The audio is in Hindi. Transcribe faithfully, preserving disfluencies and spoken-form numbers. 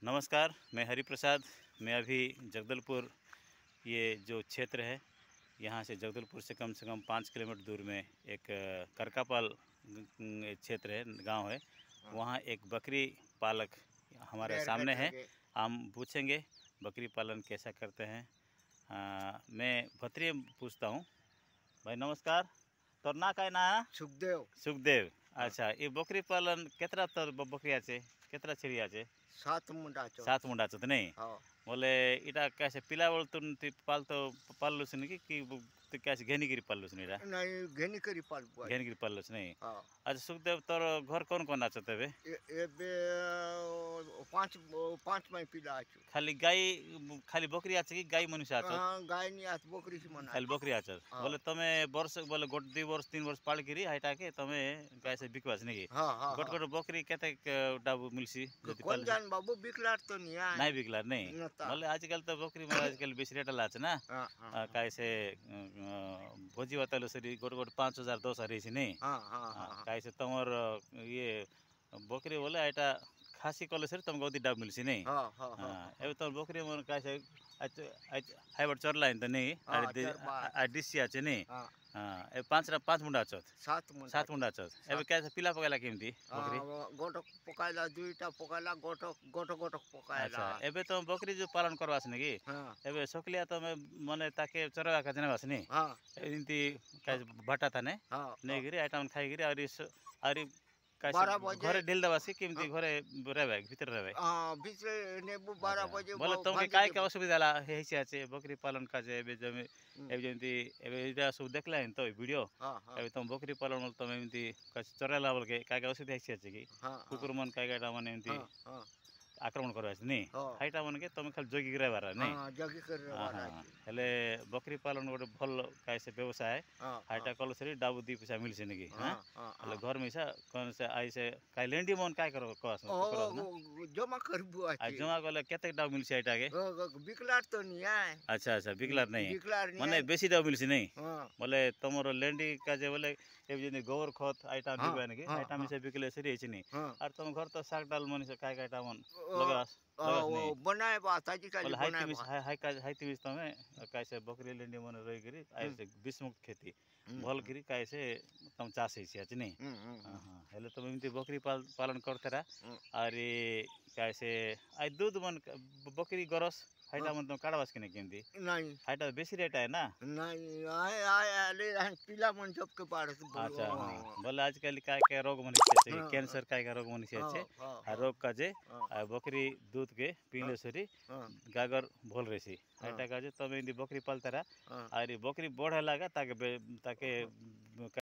नमस्कार, मैं हरि प्रसाद। मैं अभी जगदलपुर, ये जो क्षेत्र है, यहाँ से जगदलपुर से कम से कम पाँच किलोमीटर दूर में एक करकापाल क्षेत्र है, गांव है। वहाँ एक बकरी पालक हमारे सामने है। हम पूछेंगे बकरी पालन कैसा करते हैं। आ, मैं भत्री पूछता हूँ। भाई नमस्कार, तोर ना काय ना है? सुखदेव। सुखदेव, अच्छा। ये बकरी पालन केतरा तर बकरी आचे, केतरा छेरी आचे? सात मुंडा चो सात मुंडा चो नहीं बोले इटा कैसे पिला बोल तुम ती पाल तो पाल लुस नहीं कि कि कैसे घेनी गिरी पाल लुस नहीं रा नहीं घेनी करी पाल बुआ घेनी गिरी पाल लुस नहीं। हाँ। अच्छा सुखदेव तोर घर कौन कौन आचो तबे? ए ए बे पांच पांच में पिला आचो। खाली गाय खाली बकरी आचे कि गाय मनुष्य आचो? हाँ गाय नहीं आच बकरी से मना खाली बकरी आचो। बोले तमे वर्ष बोले गोट दो वर्ष तीन वर्ष पाल गिरी हाइटा के तमे कैसे बिकवास नहीं? हाँ हाँ गोट गोट बकरी केते डाबू मिलसी? कौन जान बाबू बिकलार तो नहीं है नहीं बिकलार नहीं बोले आजकल तो बकरी में आजकल बेसी रेट लाच ना कैसे भोजी बतालो सरी गोट गोट पाँच हजार दस हजार रही नहीं कैसे तुमर ये बकरी बोले एटा खासी कले सर तुम गौदी डाब मिलसी नहीं एबे तुम बकरी मन कैसे हाइबर चरलाइन तो नहीं आ डिसी आचे नहीं हां ए पांच पांच मुंडा चौथ सात मुंडा सात मुंडा चौथ एबे कैसे पिला पकाला केमती बकरी गोटक पकाइला दुईटा पकाइला गोटक गोटक गोटक पकाइला। अच्छा एबे तो बकरी जो पालन करवास ने की एबे सोकलिया तो मैं माने ताके चरवा का जनवास नहीं हां एंती कैसे भाटा था ने नहीं गिरी आइटम खाई गिरी और इस और बारह बजे घरे ढिल दवासी केमती घरे रहबे भीतर रहबे हां भीतर नेबू बारह बजे बोले तुमके काय के असुविधा ला हेसी आचे बकरी पालन का जे एबे जमे एबे जेंती एबे इटा सब देखला तो वीडियो एबे तुम बकरी पालन तुम एमती कैसे चरेला बोल के काय के असुविधा हेसी आचे की कुकुर मन काय काय माने एमती आक्रमण करवास नहीं हाइटा मन के तुम खाली जोगी रहबार नहीं हां जोगी करबार हेले बकरी पालन गोटे भल कैसे व्यवसाय हाइटा कल सरी डाबू दी पैसा मिलसे नहीं हां हेले घर में सा कौन से आई से काय लेंडी मन काय करो कस जमा करबो आ जमा गले केते डाबू मिलसे हाइटा के बिकलार तो नहीं है। अच्छा अच्छा बिकलार नहीं बिकलार नहीं माने बेसी डाबू मिलसे नहीं बोले तमरो लेंडी का जे बोले ए जे गोबर खत आइटा दिबे नहीं आइटा में से बिकले सरी छ नहीं और तुम घर तो साग डाल मन से काय काय टामन लगास वो बनाए बात आज कल बनाए बात हाई हाई का हाई तिमिस तमे कैसे बकरी लेंडी मन रही गिरी ऐसे विषमुक्त खेती भल गिरी कैसे तम चाष है छ नहीं हां हेले तुम इमती बकरी पाल पालन करते रा अरे कैसे आई दूध मन बकरी गरस हाइटा मन तुम काडवास के केमती नहीं हाइटा बेसी रेट है ना नहीं आए आए ले पीला मन सब के पार अच्छा हां बोले आजकल काय के रोग मन से कैंसर काय का रोग मन से छे आ रोग का जे बकरी दूध के पीले सरी गागर भोल रेसी हाइटा का जे तमे बकरी पालता रा अरे बकरी बढ़े लगा ताके ताके